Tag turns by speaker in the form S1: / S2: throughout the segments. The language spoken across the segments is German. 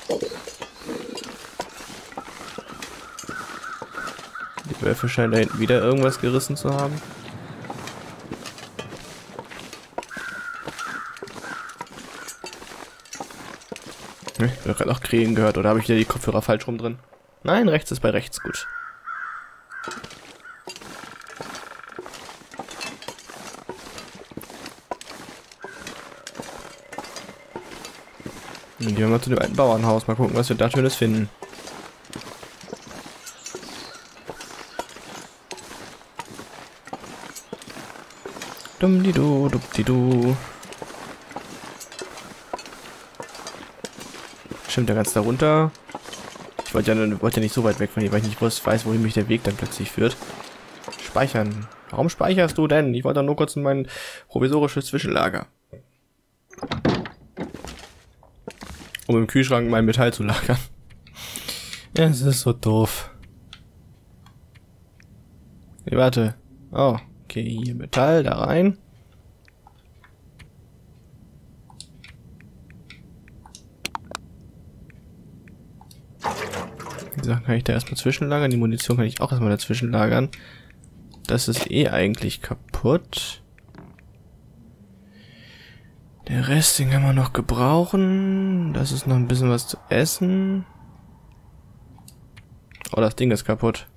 S1: Die Wölfe scheinen da hinten wieder irgendwas gerissen zu haben. Ich habe gerade noch Krähen gehört, oder habe ich wieder die Kopfhörer falsch rum drin? Nein, rechts ist bei rechts, gut. Gehen wir mal zu dem alten Bauernhaus, mal gucken, was wir da Schönes finden. Dumm-di-du, dupp-di-du. Stimmt, der ganz darunter. Ich wollte ja nicht so weit weg von hier, weil ich nicht weiß, wohin mich der Weg dann plötzlich führt. Speichern. Warum speicherst du denn? Ich wollte nur kurz in mein provisorisches Zwischenlager. Um im Kühlschrank mein Metall zu lagern. Ja, es ist so doof. Nee, warte. Oh, okay, hier Metall, da rein. Die Sachen kann ich da erstmal zwischenlagern. Die Munition kann ich auch erstmal dazwischen lagern. Das ist eh eigentlich kaputt. Der Rest, den kann man noch gebrauchen. Das ist noch ein bisschen was zu essen. Oh, das Ding ist kaputt.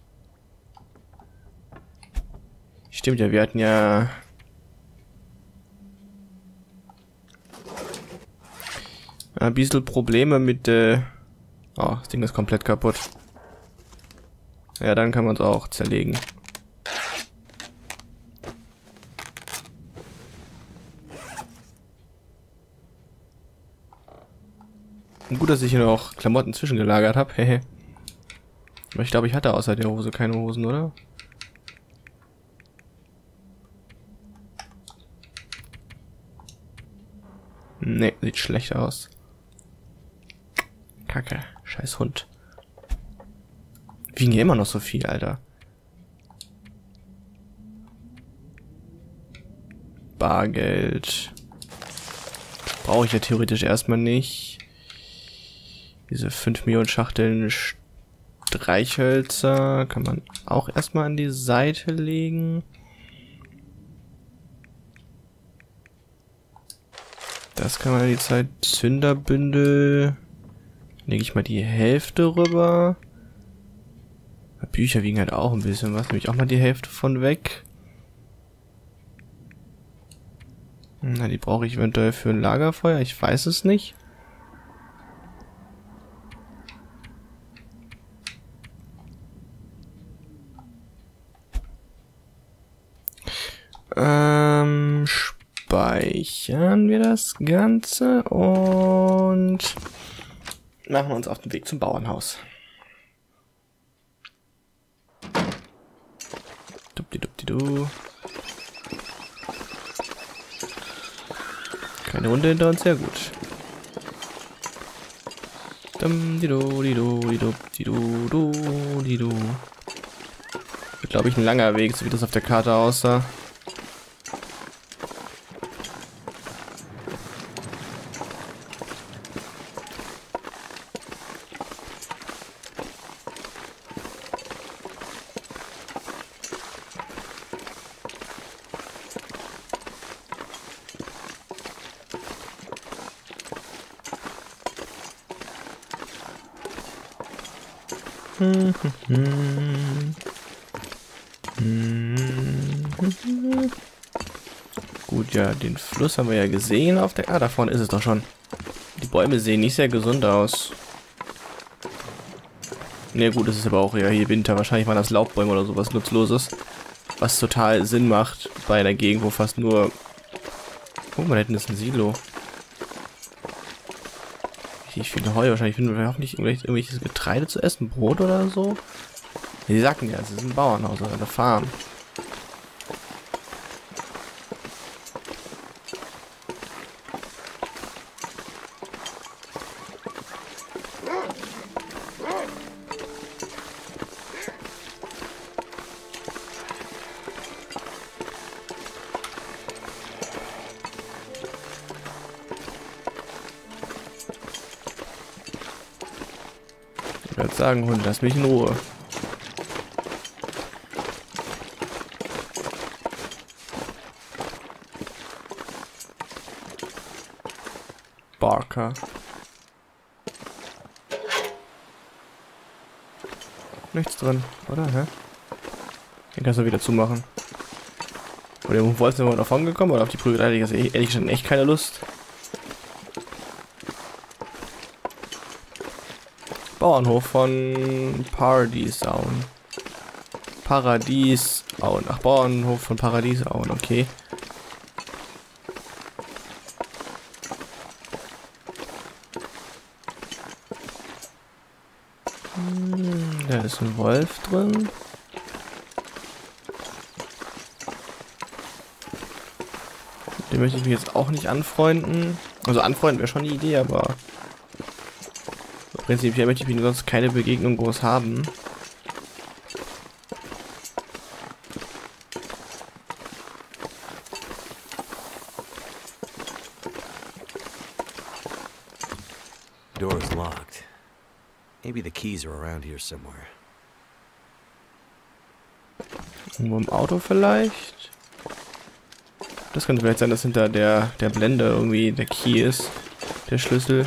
S1: Stimmt ja, wir hatten ja... ein bisschen Probleme mit... Oh, das Ding ist komplett kaputt. Ja, dann kann man es auch zerlegen. Und gut, dass ich hier noch Klamotten zwischengelagert habe. Hehe. Aber ich glaube, ich hatte außer der Hose keine Hosen, oder? Ne, sieht schlecht aus. Kacke. Scheiß Hund. Wiegen hier immer noch so viel, Alter. Bargeld. Brauche ich ja theoretisch erstmal nicht. Diese 5 Millionen Schachteln Streichhölzer kann man auch erstmal an die Seite legen. Das kann man an die Zeit. Zünderbündel. Lege ich mal die Hälfte rüber. Bücher wiegen halt auch ein bisschen was. Nehme ich auch mal die Hälfte von weg. Na, die brauche ich eventuell für ein Lagerfeuer. Ich weiß es nicht. Speichern wir das Ganze und machen uns auf den Weg zum Bauernhaus. Dupdi-dupdi-du. Keine Hunde hinter uns, sehr gut. Wird, glaube ich, ein langer Weg, so wie das auf der Karte aussah. Gut, ja, den Fluss haben wir ja gesehen auf der... Ah, da vorne ist es doch schon. Die Bäume sehen nicht sehr gesund aus. Ne, gut, das ist aber auch ja hier Winter. Wahrscheinlich waren das Laubbäume oder sowas Nutzloses. Was total Sinn macht bei einer Gegend, wo fast nur... Guck mal, da hinten ist ein Silo. Richtig viele Heu. Wahrscheinlich finden wir hoffentlich irgendwelches Getreide zu essen. Brot oder so. Die sagten ja, es ist ein Bauernhaus oder eine Farm. werde sagen, Hund, lass mich in Ruhe. Barker. Nichts drin, oder? Hä? Den kannst du wieder zumachen. Oder wo wolltest du mal davon gekommen? Oder auf die Prügelei? Ich habe ehrlich gesagt echt keine Lust. Bauernhof von Paradiesauen. Paradiesauen. Ach, Bauernhof von Paradiesauen, okay. Da ist ein Wolf drin. Den möchte ich mich jetzt auch nicht anfreunden. Also anfreunden wäre schon die Idee, aber prinzipiell möchte ich sonst keine Begegnung groß haben.
S2: Door is locked. Maybe the keys are around here somewhere.
S1: Irgendwo im Auto vielleicht? Das könnte vielleicht sein, dass hinter der Blende irgendwie der Key ist. Der Schlüssel.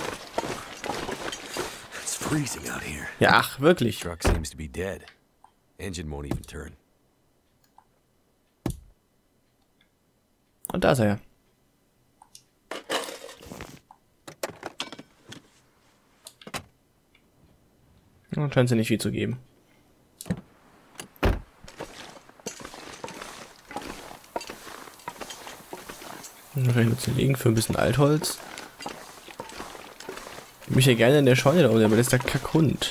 S2: It's freezing out here.
S1: Ja, ach, wirklich.
S2: Truck seems to be dead. Engine won't even turn.
S1: Und da ist er. Und scheint es nicht viel zu geben. Wahrscheinlich nur zu legen für ein bisschen Altholz. Ich mich ja gerne in der Scheune da unten, aber das ist der Kackhund.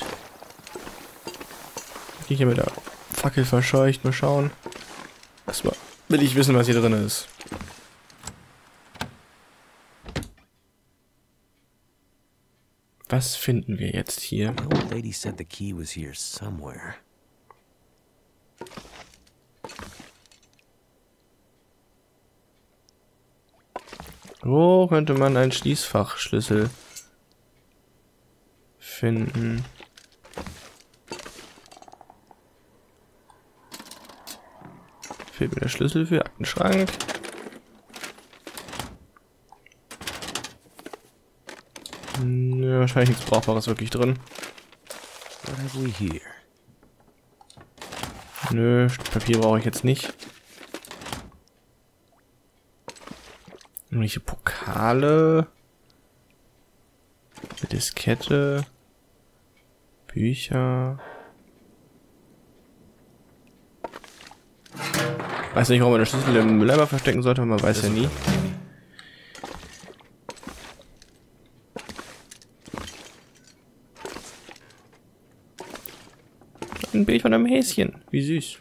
S1: Ich hier mit der Fackel verscheucht, mal schauen. Erstmal will ich wissen, was hier drin ist. Was finden wir jetzt hier?
S2: The old lady said the key was here somewhere.
S1: Wo könnte man einen Schließfachschlüssel finden? Fehlt mir der Schlüssel für Aktenschrank. Ja, wahrscheinlich nichts Brauchbares wirklich drin.
S2: What have we here?
S1: Nö, Papier brauche ich jetzt nicht. Irgendwelche Pokale. Eine Diskette. Bücher. Weiß nicht, warum man den Schlüssel im Mülleimer verstecken sollte, man weiß ja nie. Ein Bild von einem Häschen. Wie süß.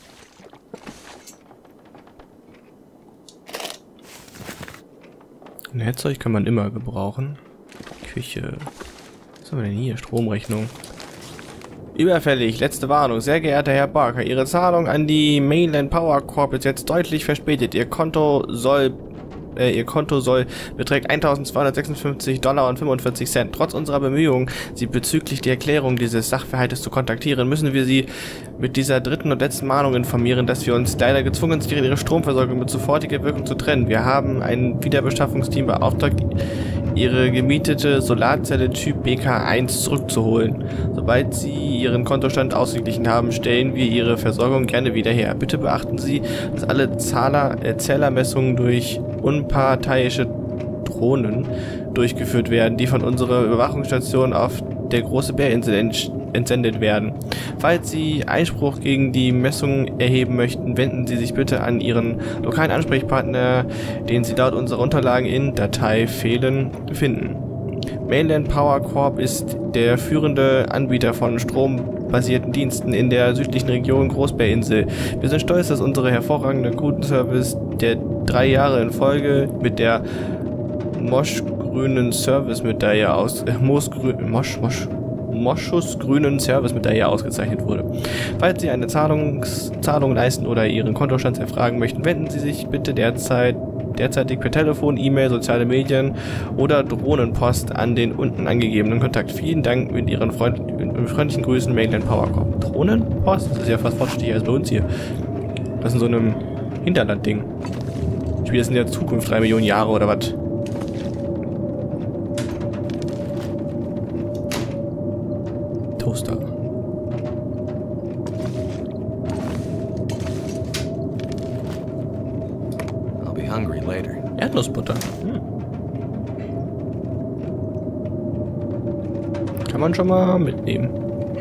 S1: Ein Headzeug kann man immer gebrauchen. Küche. Was haben wir denn hier? Stromrechnung. Überfällig. Letzte Warnung. Sehr geehrter Herr Barker, Ihre Zahlung an die Mainland Power Corp ist jetzt deutlich verspätet. Ihr Konto soll beträgt $1.256,45. Trotz unserer Bemühungen, Sie bezüglich der Erklärung dieses Sachverhaltes zu kontaktieren, müssen wir Sie mit dieser dritten und letzten Mahnung informieren, dass wir uns leider gezwungen sind, Ihre Stromversorgung mit sofortiger Wirkung zu trennen. Wir haben ein Wiederbeschaffungsteam beauftragt, Ihre gemietete Solarzelle Typ BK1 zurückzuholen. Sobald Sie Ihren Kontostand ausgeglichen haben, stellen wir Ihre Versorgung gerne wieder her. Bitte beachten Sie, dass alle Zählermessungen durch unparteiische Drohnen durchgeführt werden, die von unserer Überwachungsstation auf der Große Bärinsel entsendet werden. Falls Sie Einspruch gegen die Messungen erheben möchten, wenden Sie sich bitte an Ihren lokalen Ansprechpartner, den Sie laut unserer Unterlagen in Datei fehlen, finden. Mainland Power Corp ist der führende Anbieter von strombasierten Diensten in der südlichen Region Großbärinsel. Wir sind stolz, dass unsere hervorragende Kundenservice der 3 Jahre in Folge mit der moschusgrünen Service-Medaille ausgezeichnet wurde. Falls Sie eine Zahlung leisten oder Ihren Kontostand erfragen möchten, wenden Sie sich bitte derzeit derzeitig per Telefon, E-Mail, soziale Medien oder Drohnenpost an den unten angegebenen Kontakt. Vielen Dank mit Ihren freundlichen Grüßen, Mainland Powercorp. Drohnenpost? Das ist ja fast fortschrittlicher als bei uns hier. Das ist in so einem Hinterland-Ding. Ich spiele das in der Zukunft 3 Millionen Jahre oder was? Toaster.
S2: I'll be hungry later.
S1: Erdnussbutter. Kann man schon mal mitnehmen.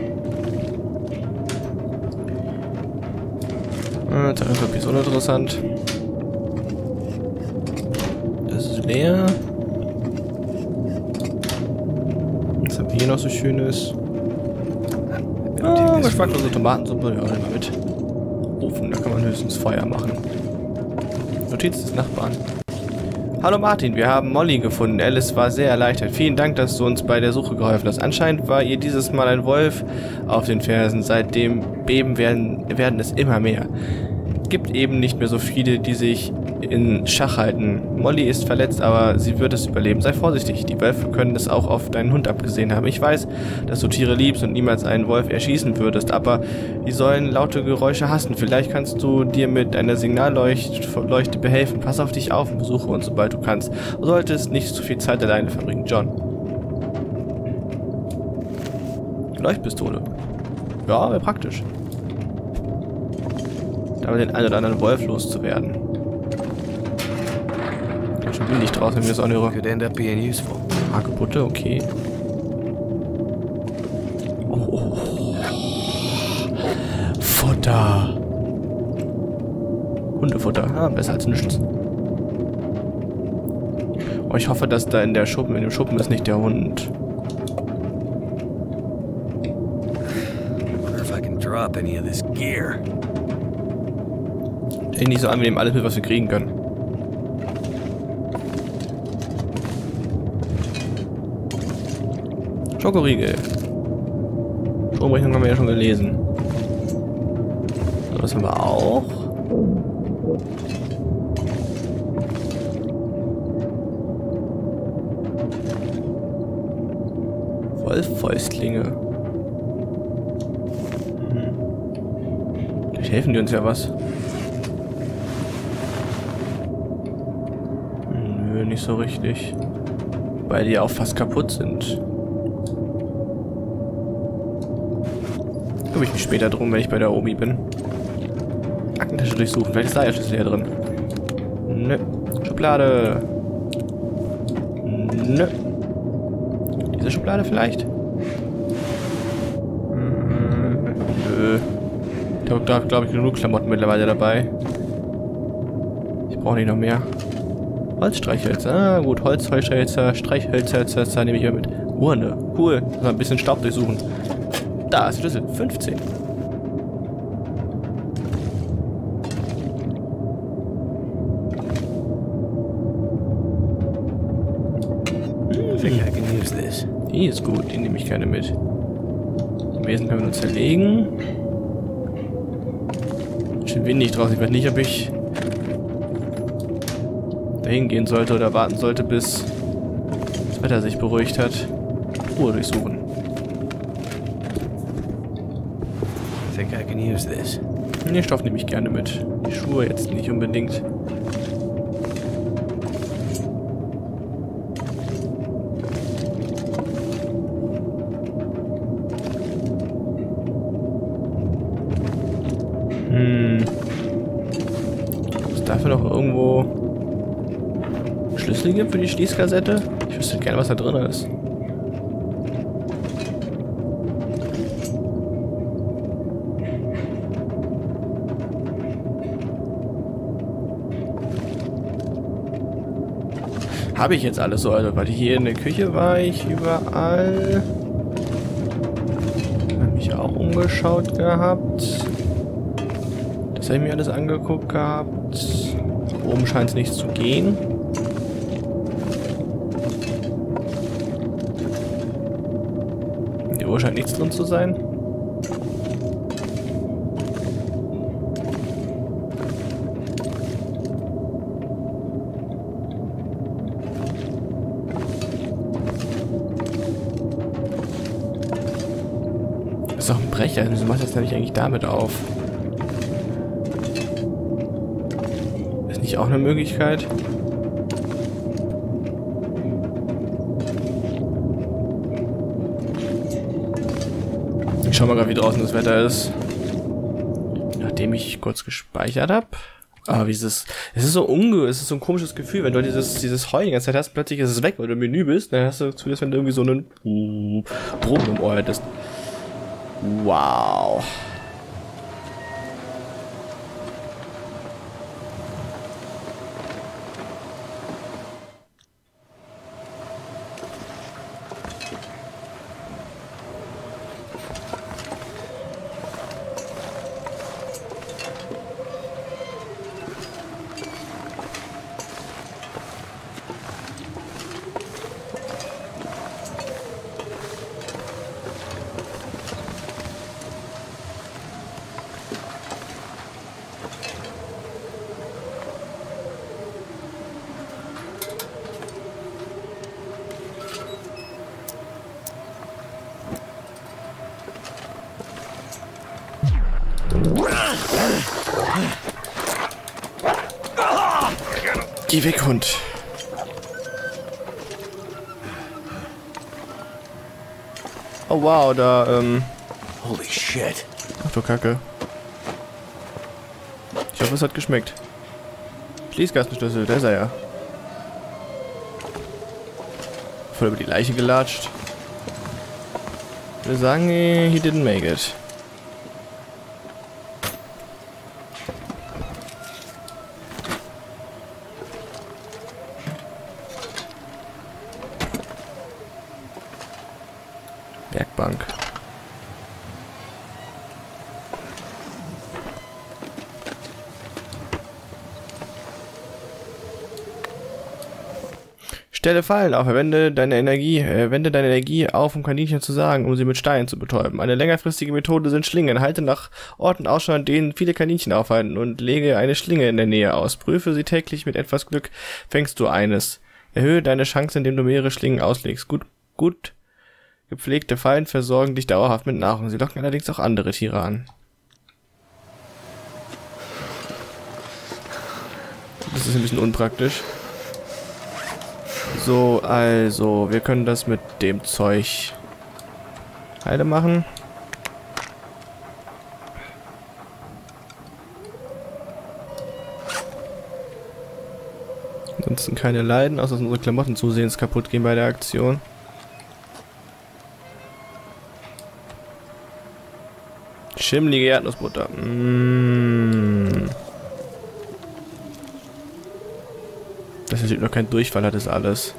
S1: Das ist uninteressant. Das ist leer. Was haben wir hier noch so Schönes? Ah, geschmacklose Tomatensuppe. Ja, nehmen wir mit. Ofen, da kann man höchstens Feuer machen. Notiz des Nachbarn. Hallo Martin, wir haben Molly gefunden. Alice war sehr erleichtert. Vielen Dank, dass du uns bei der Suche geholfen hast. Anscheinend war ihr dieses Mal ein Wolf auf den Fersen. Seitdem Beben werden es immer mehr. Gibt eben nicht mehr so viele, die sich in Schach halten. Molly ist verletzt, aber sie wird es überleben. Sei vorsichtig. Die Wölfe können es auch auf deinen Hund abgesehen haben. Ich weiß, dass du Tiere liebst und niemals einen Wolf erschießen würdest, aber die sollen laute Geräusche hassen. Vielleicht kannst du dir mit einer Signalleuchte behelfen. Pass auf dich auf und besuche uns, sobald du kannst. Du solltest nicht zu viel Zeit alleine verbringen. John. Leuchtpistole. Ja, wäre praktisch. Damit den einen oder anderen Wolf loszuwerden. Schon windig draußen, wenn ich das anhöre.
S2: Could end up being useful.
S1: Hagebutte, okay. Oh. Futter. Hundefutter. Ah, besser als nichts. Oh, ich hoffe, dass da in dem Schuppen ist nicht der Hund.
S2: I wonder if I can drop any of this gear.
S1: Sieht nicht so an, wir nehmen alles mit, was wir kriegen können. Schokoriegel. Stromrechnung haben wir ja schon gelesen. So, das haben wir auch. Wolffäustlinge. Vielleicht helfen die uns ja was. Nö, nicht so richtig. Weil die ja auch fast kaputt sind. Kümmere ich mich später drum, wenn ich bei der Omi bin. Aktentasche durchsuchen. Vielleicht ist da ja Schlüssel hier drin. Nö. Schublade. Nö. Diese Schublade vielleicht? Nö. Da habe glaube ich genug Klamotten mittlerweile dabei. Ich brauche nicht noch mehr. Holzstreichhölzer. Ah, gut. Holzstreichhölzer, Streichhölzer nehme ich hier mit. Urne. Cool. Mal ein bisschen Staub durchsuchen. Da ist Schlüssel. 15. Die ist gut. Die nehme ich gerne mit. Den Besen können wir nur zerlegen. Schön windig draußen. Ich weiß nicht, ob ich dahin gehen sollte oder warten sollte, bis das Wetter sich beruhigt hat. Ruhe durchsuchen. Den Stoff nehme ich gerne mit. Die Schuhe jetzt nicht unbedingt. Ist dafür noch irgendwo Schlüssel gibt für die Schließkassette? Ich wüsste gerne, was da drin ist. Habe ich jetzt alles so, also weil hier in der Küche war ich überall. Habe mich auch umgeschaut gehabt. Das habe ich mir alles angeguckt gehabt. Oben scheint es nichts zu gehen. In der Uhr scheint nichts drin zu sein. ist doch ein Brecher. Wieso macht das nämlich eigentlich damit auf? Ist nicht auch eine Möglichkeit? Ich schau mal gerade, wie draußen das Wetter ist. Nachdem ich kurz gespeichert habe. Aber es ist so es ist so ein komisches Gefühl, wenn du dieses Heulen die ganze Zeit hast, plötzlich ist es weg, weil du im Menü bist, dann hast du zumindest, wenn du irgendwie so einen Brummen im Ohr hättest. Wow. Geh weg, Hund. Oh wow, da,
S2: Holy shit.
S1: Ach du Kacke. Ich hoffe, es hat geschmeckt. Schließkastenschlüssel, der ist er ja. Voll über die Leiche gelatscht. Ich würde sagen, he didn't make it. Werkbank. Stelle Fallen auf, wende deine Energie auf, um Kaninchen zu sagen, um sie mit Steinen zu betäuben. Eine längerfristige Methode sind Schlingen. Halte nach Orten Ausschau, an denen viele Kaninchen aufhalten und lege eine Schlinge in der Nähe aus. Prüfe sie täglich, mit etwas Glück fängst du eines. Erhöhe deine Chance, indem du mehrere Schlingen auslegst. Gut gepflegte Fallen versorgen dich dauerhaft mit Nahrung. Sie locken allerdings auch andere Tiere an. Das ist ein bisschen unpraktisch. So, also, wir können das mit dem Zeug heile machen. Ansonsten keine Leiden, außer dass unsere Klamotten zusehends kaputt gehen bei der Aktion. Schimmelige Erdnussbutter. Dass der Typ noch keinen Durchfall hat, ist alles.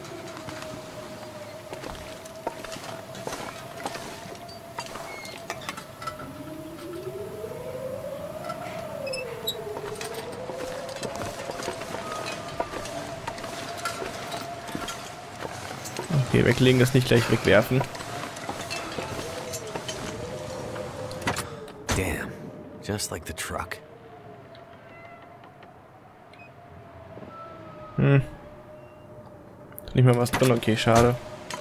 S1: Okay, weglegen, das nicht gleich wegwerfen.
S2: Damn, just like the truck.
S1: Nicht mal was drin, okay, schade.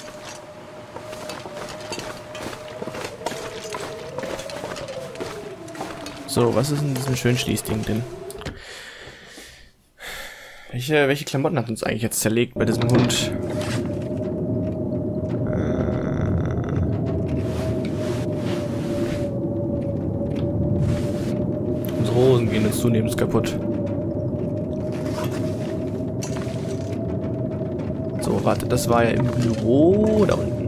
S1: So, was ist in diesem schönen Schließding denn? Welche Klamotten hat uns eigentlich jetzt zerlegt bei diesem Hund? Unsere Hosen gehen uns zunehmend kaputt. So, warte, das war ja im Büro da unten.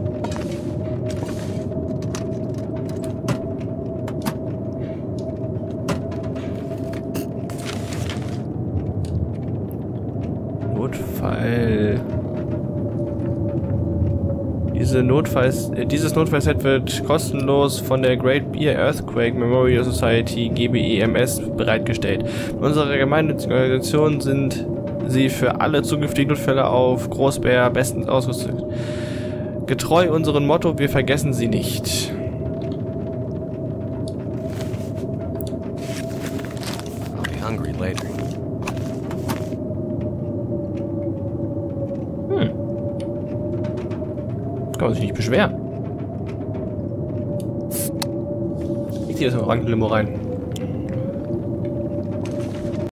S1: Notfall. Dieses Notfallset wird kostenlos von der Great Bear Earthquake Memorial Society GBEMS bereitgestellt. In unserer gemeinnützigen Organisation sind sie für alle zukünftigen Notfälle auf Großbär bestens ausgerüstet. Getreu unserem Motto, wir vergessen sie nicht.
S2: I'll be hungry later.
S1: Kann man sich nicht beschweren. hier ist ein Orangenlimo rein.